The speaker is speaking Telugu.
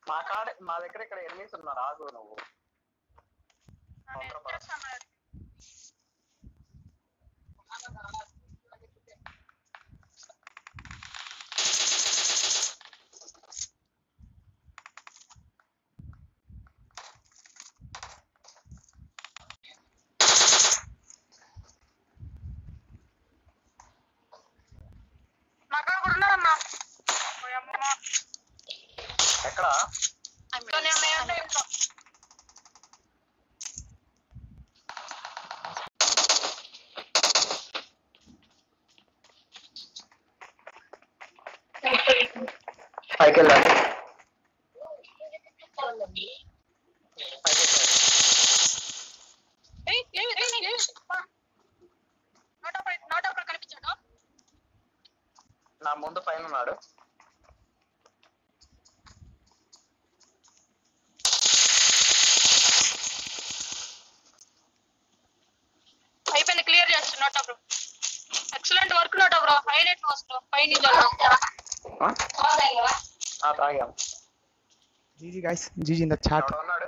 మా దగ్గర ఇక్కడ ఎనిమిస్ ఉన్నారు. ఆగు నువ్వు. ఎక్కడ పైకి వెళ్ళాలి. నా ముందు పైన ఉన్నాడు. అయిపోయింది, క్లియర్ చేస్తాను. నోటా బ్రో ఎక్సలెంట్ వర్క్. నోటా బ్రో హైలైట్ వస్తాం పై నుంచి తాగాం. GG guys, GG in the chat.